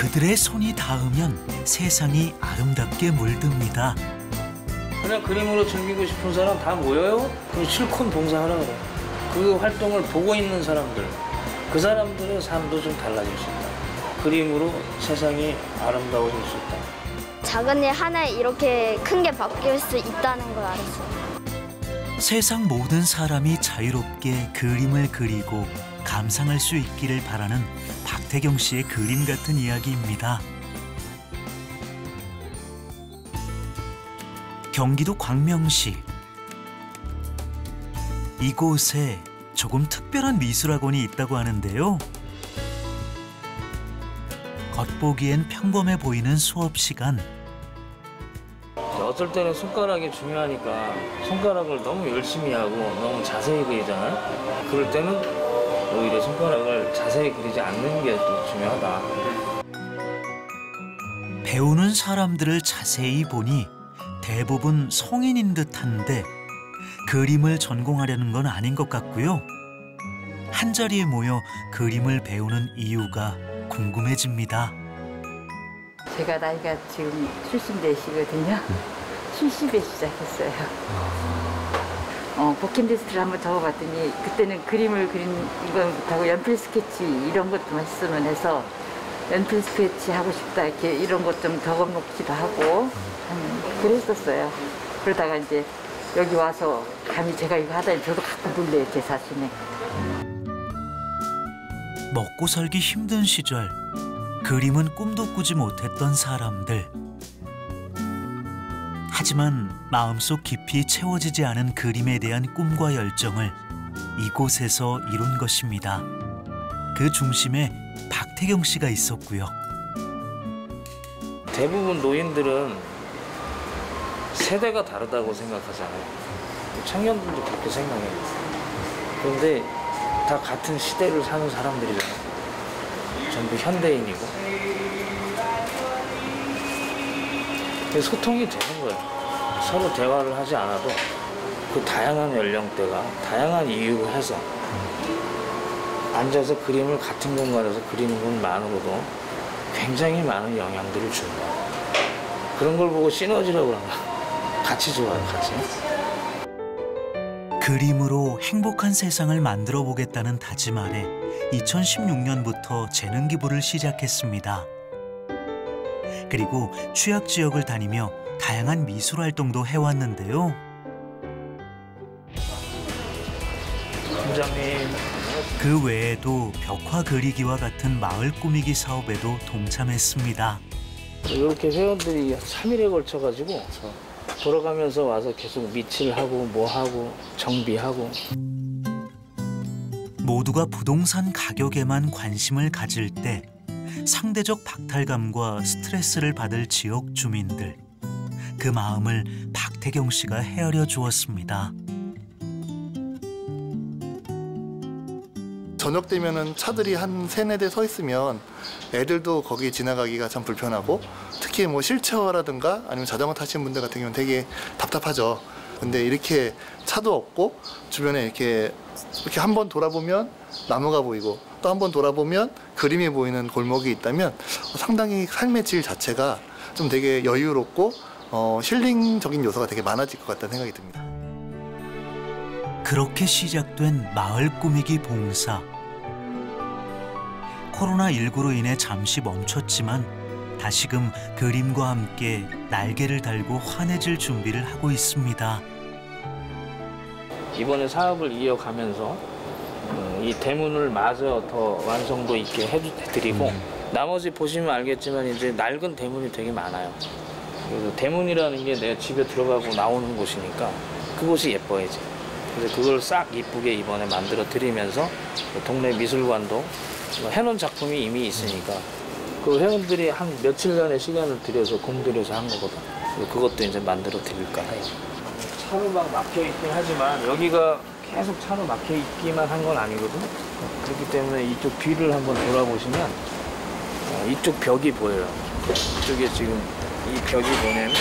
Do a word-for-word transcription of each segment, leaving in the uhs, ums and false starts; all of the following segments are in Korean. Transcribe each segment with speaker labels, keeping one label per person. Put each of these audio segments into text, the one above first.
Speaker 1: 그들의 손이 닿으면 세상이 아름답게 물듭니다.
Speaker 2: 그냥 그림으로 즐기고 싶은 사람 다 모여요. 그럼 실컷 봉사하라 그래. 그 활동을 보고 있는 사람들, 그 사람들의 삶도 좀 달라질 수 있다. 그림으로 세상이 아름다워질 수 있다.
Speaker 3: 작은 일 하나에 이렇게 큰 게 바뀔 수 있다는 걸 알았어요.
Speaker 1: 세상 모든 사람이 자유롭게 그림을 그리고 감상할 수 있기를 바라는 박태경 씨의 그림 같은 이야기입니다. 경기도 광명시. 이곳에 조금 특별한 미술학원이 있다고 하는데요. 겉보기엔 평범해 보이는 수업 시간.
Speaker 2: 어떨 때는 손가락이 중요하니까 손가락을 너무 열심히 하고 너무 자세히 그리잖아요. 그럴 때는 오히려 손가락을 자세히 그리지 않는 게 또 중요하다.
Speaker 1: 배우는 사람들을 자세히 보니 대부분 성인인 듯한데 그림을 전공하려는 건 아닌 것 같고요. 한자리에 모여 그림을 배우는 이유가 궁금해집니다.
Speaker 4: 제가 나이가 지금 칠십사시거든요. 칠십에 시작했어요. 어, 버킷리스트를 한번 적어봤더니 그때는 그림을 그리는 건 못하고 연필 스케치 이런 것도만 했으면 해서 연필 스케치 하고 싶다 이렇게 이런 것 좀 적어놓기도 하고 음, 그랬었어요. 그러다가 이제 여기 와서 감히 제가 이거 하다니 저도 가끔 놀래요, 제 자신에.
Speaker 1: 먹고 살기 힘든 시절 그림은 꿈도 꾸지 못했던 사람들. 하지만 마음속 깊이 채워지지 않은 그림에 대한 꿈과 열정을 이곳에서 이룬 것입니다. 그 중심에 박태경 씨가 있었고요.
Speaker 2: 대부분 노인들은 세대가 다르다고 생각하잖아요. 청년들도 그렇게 생각해요. 그런데 다 같은 시대를 사는 사람들이잖아요. 전부 현대인이고. 소통이 되는 거예요. 서로 대화를 하지 않아도 그 다양한 연령대가 다양한 이유로 해서 앉아서 그림을 같은 공간에서 그리는 것만으로도 굉장히 많은 영향들을 준다. 그런 걸 보고 시너지라고 그런가. 같이 좋아요, 같이.
Speaker 1: 그림으로 행복한 세상을 만들어 보겠다는 다짐 아래 이천십육 년부터 재능 기부를 시작했습니다. 그리고 취약 지역을 다니며 다양한 미술 활동도 해왔는데요.
Speaker 2: 팀장님.
Speaker 1: 그 외에도 벽화 그리기와 같은 마을 꾸미기 사업에도 동참했습니다.
Speaker 2: 이렇게 회원들이 삼 일에 걸쳐가지고 돌아가면서 와서 계속 미칠하고 뭐하고 정비하고.
Speaker 1: 모두가 부동산 가격에만 관심을 가질 때 상대적 박탈감과 스트레스를 받을 지역 주민들. 그 마음을 박태경 씨가 헤아려 주었습니다.
Speaker 5: 저녁 되면은 차들이 한 세네 대 서 있으면 애들도 거기 지나가기가 참 불편하고 특히 뭐 휠체어라든가 아니면 자전거 타시는 분들 같은 경우는 되게 답답하죠. 근데 이렇게 차도 없고 주변에 이렇게 이렇게 한번 돌아보면 나무가 보이고 또 한 번 돌아보면 그림이 보이는 골목이 있다면 상당히 삶의 질 자체가 좀 되게 여유롭고 어, 힐링적인 요소가 되게 많아질 것 같다는 생각이 듭니다.
Speaker 1: 그렇게 시작된 마을 꾸미기 봉사. 코로나 일구로 인해 잠시 멈췄지만 다시금 그림과 함께 날개를 달고 환해질 준비를 하고 있습니다.
Speaker 2: 이번에 사업을 이어가면서 이 대문을 마저 더 완성도 있게 해드리고 음. 나머지 보시면 알겠지만 이제 낡은 대문이 되게 많아요. 그래서 대문이라는 게 내 집에 들어가고 나오는 곳이니까 그곳이 예뻐야지. 그래서 그걸 싹 이쁘게 이번에 만들어 드리면서 동네 미술관도 해놓은 작품이 이미 있으니까 그 회원들이 한 며칠간의 시간을 들여서 공들여서 한 거거든. 그것도 이제 만들어 드릴까 해요. 차로 막 막혀 있긴 하지만 여기가 계속 차로 막혀 있기만 한 건 아니거든. 그렇기 때문에 이쪽 뒤를 한번 돌아보시면 이쪽 벽이 보여요. 이쪽에 지금 이 벽이 뭐냐면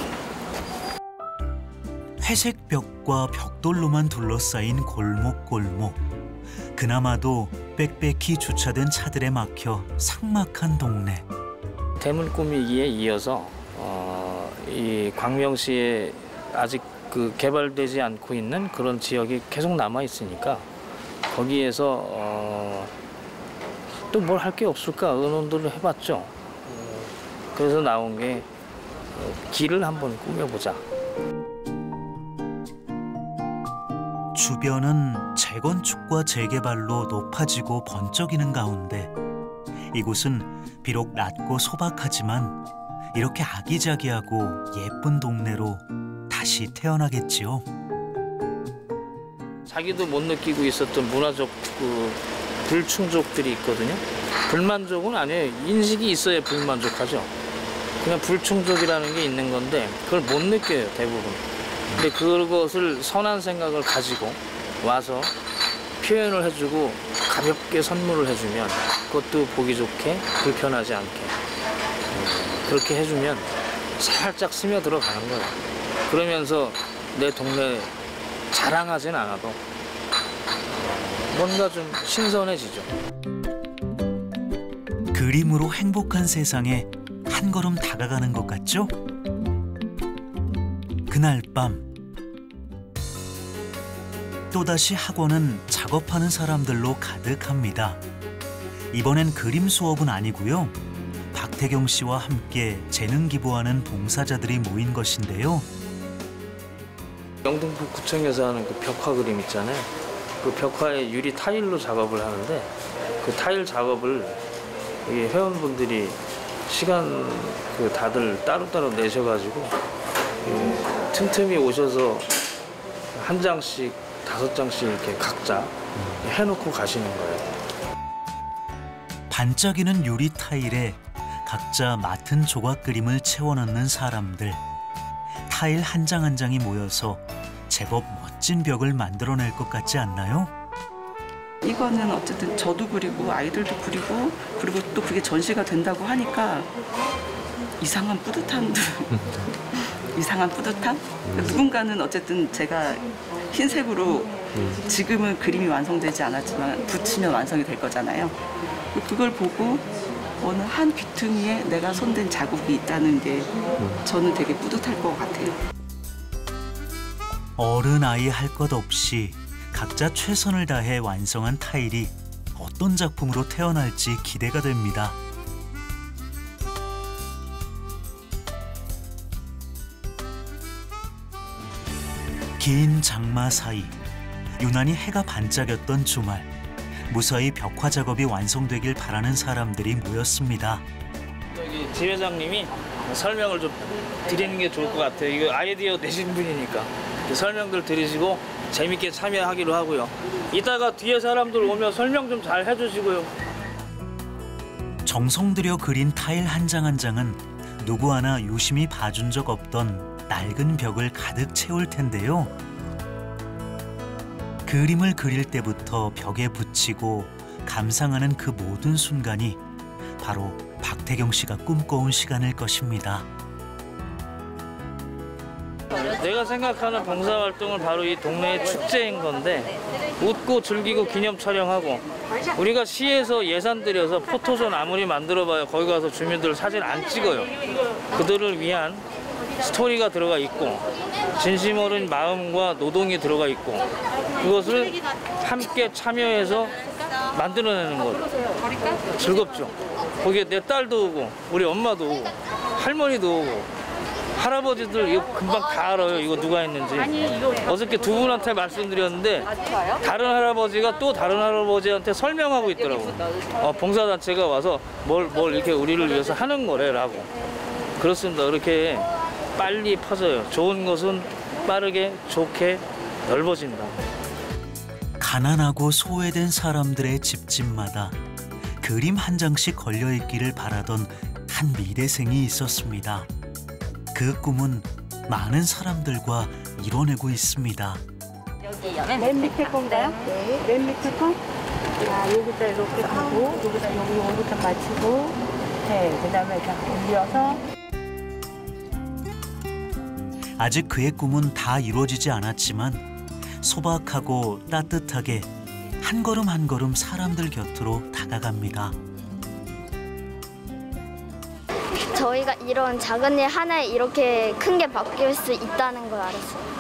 Speaker 1: 회색 벽과 벽돌로만 둘러싸인 골목골목. 그나마도 빽빽히 주차된 차들에 막혀 삭막한 동네.
Speaker 2: 대문 꾸미기에 이어서 어, 이 광명시에 아직 그 개발되지 않고 있는 그런 지역이 계속 남아 있으니까 거기에서 어, 또 뭘 할 게 없을까 의논들을 해봤죠. 그래서 나온 게 길을 한번 꾸며보자.
Speaker 1: 주변은 재건축과 재개발로 높아지고 번쩍이는 가운데 이곳은 비록 낮고 소박하지만 이렇게 아기자기하고 예쁜 동네로 다시 태어나겠지요.
Speaker 2: 자기도 못 느끼고 있었던 문화적 그 불충족들이 있거든요. 불만족은 아니에요. 인식이 있어야 불만족하죠. 그냥 불충족이라는 게 있는 건데 그걸 못 느껴요, 대부분. 근데 그것을 선한 생각을 가지고 와서 표현을 해주고 가볍게 선물을 해주면 그것도 보기 좋게 불편하지 않게 그렇게 해주면 살짝 스며들어 가는 거예요. 그러면서 내 동네 자랑하진 않아도 뭔가 좀 신선해지죠.
Speaker 1: 그림으로 행복한 세상에 한 걸음 다가가는 것 같죠? 그날 밤 또다시 학원은 작업하는 사람들로 가득합니다. 이번엔 그림 수업은 아니고요. 박태경 씨와 함께 재능 기부하는 봉사자들이 모인 것인데요.
Speaker 2: 영등포구청에서 하는 그 벽화 그림 있잖아요. 그 벽화에 유리 타일로 작업을 하는데 그 타일 작업을 이 회원분들이 시간 그 다들 따로따로 내셔가지고 그 틈틈이 오셔서 한 장씩 다섯 장씩 이렇게 각자 해놓고 가시는 거예요.
Speaker 1: 반짝이는 유리 타일에 각자 맡은 조각 그림을 채워넣는 사람들. 타일 한 장 한 장이 모여서 제법 멋진 벽을 만들어낼 것 같지 않나요?
Speaker 6: 이거는 어쨌든 저도 그리고 아이들도 그리고 그리고 또 그게 전시가 된다고 하니까 이상한 뿌듯함 이상한 뿌듯함? 누군가는 어쨌든 제가 흰색으로 지금은 그림이 완성되지 않았지만 붙이면 완성이 될 거잖아요. 그걸 보고 어느 한 귀퉁이에 내가 손댄 자국이 있다는 게 저는 되게 뿌듯할 것 같아요.
Speaker 1: 어른 아이 할 것 없이 각자 최선을 다해 완성한 타일이 어떤 작품으로 태어날지 기대가 됩니다. 긴 장마 사이 유난히 해가 반짝였던 주말, 무사히 벽화 작업이 완성되길 바라는 사람들이 모였습니다.
Speaker 2: 여기 지 회장님이 설명을 좀 드리는 게 좋을 것 같아요. 이거 아이디어 내신 분이니까 설명들 들으시고 재밌게 참여하기로 하고요. 이따가 뒤에 사람들 오면 설명 좀 잘 해주시고요.
Speaker 1: 정성 들여 그린 타일 한 장 한 장은 누구 하나 유심히 봐준 적 없던 낡은 벽을 가득 채울 텐데요. 그림을 그릴 때부터 벽에 붙이고 감상하는 그 모든 순간이 바로 박태경 씨가 꿈꿔온 시간일 것입니다.
Speaker 2: 내가 생각하는 봉사활동은 바로 이 동네의 축제인 건데 웃고 즐기고 기념 촬영하고 우리가 시에서 예산 들여서 포토존 아무리 만들어봐요. 거기 가서 주민들 사진 안 찍어요. 그들을 위한 스토리가 들어가 있고 진심 어린 마음과 노동이 들어가 있고 그것을 함께 참여해서 만들어내는 것 즐겁죠. 거기에 내 딸도 오고 우리 엄마도 오고 할머니도 오고 할아버지들 이거 금방 다 알아요. 이거 누가 했는지. 어저께 두 분한테 말씀드렸는데 다른 할아버지가 또 다른 할아버지한테 설명하고 있더라고. 어, 봉사단체가 와서 뭘, 뭘 이렇게 우리를 위해서 하는 거래라고. 그렇습니다. 그렇게 빨리 퍼져요. 좋은 것은 빠르게 좋게 넓어진다.
Speaker 1: 가난하고 소외된 사람들의 집집마다 그림 한 장씩 걸려있기를 바라던 한 미대생이 있었습니다. 그 꿈은 많은 사람들과 이뤄내고 있습니다.
Speaker 4: 여기요. 맨 밑에 건가요? 네. 맨 밑에 거? 아, 여기다 이렇게 하고, 여기다 여기 요거부터 맞추고, 네. 그 다음에 이렇게 올려서.
Speaker 1: 아직 그의 꿈은 다 이루어지지 않았지만 소박하고 따뜻하게 한 걸음 한 걸음 사람들 곁으로 다가갑니다.
Speaker 3: 저희가 이런 작은 일 하나에 이렇게 큰 게 바뀔 수 있다는 걸 알았어요.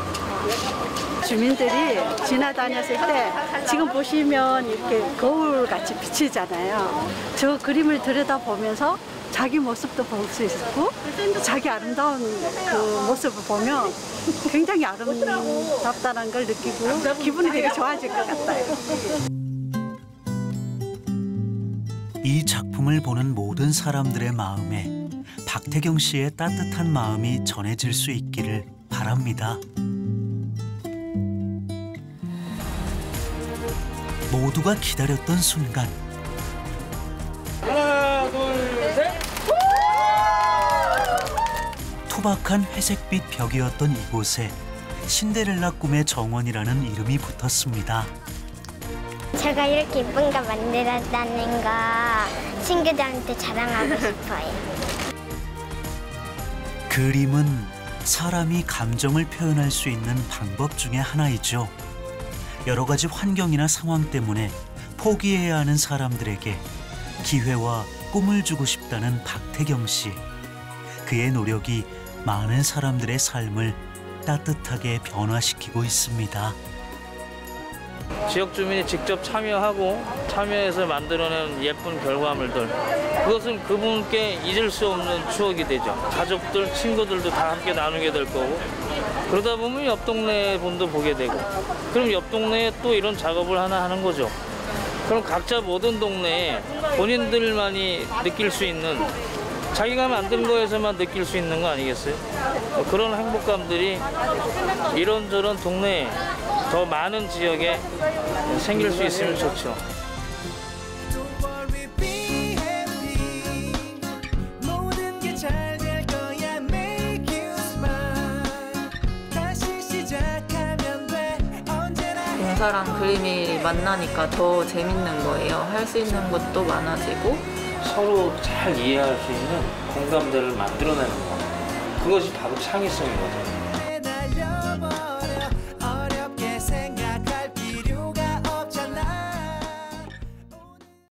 Speaker 7: 주민들이 지나다녔을 때 지금 보시면 이렇게 거울같이 비치잖아요. 저 그림을 들여다보면서 자기 모습도 볼 수 있고 자기 아름다운 그 모습을 보면 굉장히 아름답다는 걸 느끼고 기분이 되게 좋아질 것 같아요.
Speaker 1: 이 작품을 보는 모든 사람들의 마음에 박태경 씨의 따뜻한 마음이 전해질 수 있기를 바랍니다. 모두가 기다렸던 순간.
Speaker 2: 하나, 둘, 셋!
Speaker 1: 투박한 회색빛 벽이었던 이곳에 신데렐라 꿈의 정원이라는 이름이 붙었습니다.
Speaker 3: 제가 이렇게 예쁜 거 만들었다는 거 친구들한테 자랑하고 싶어요.
Speaker 1: 그림은 사람이 감정을 표현할 수 있는 방법 중에 하나이죠. 여러 가지 환경이나 상황 때문에 포기해야 하는 사람들에게 기회와 꿈을 주고 싶다는 박태경 씨. 그의 노력이 많은 사람들의 삶을 따뜻하게 변화시키고 있습니다.
Speaker 2: 지역 주민이 직접 참여하고 참여해서 만들어낸 예쁜 결과물들, 그것은 그분께 잊을 수 없는 추억이 되죠. 가족들, 친구들도 다 함께 나누게 될 거고, 그러다 보면 옆 동네 분도 보게 되고, 그럼 옆 동네에 또 이런 작업을 하나 하는 거죠. 그럼 각자 모든 동네에 본인들만이 느낄 수 있는, 자기가 만든 거에서만 느낄 수 있는 거 아니겠어요? 그런 행복감들이 이런저런 동네에, 더 많은 지역에 생길 수 있으면 좋죠.
Speaker 8: 봉사랑 그림이 만나니까 더 재밌는 거예요. 할 수 있는 것도 많아지고
Speaker 2: 서로 잘 이해할 수 있는 공감대를 만들어내는 거. 그것이 바로 창의성인 거죠.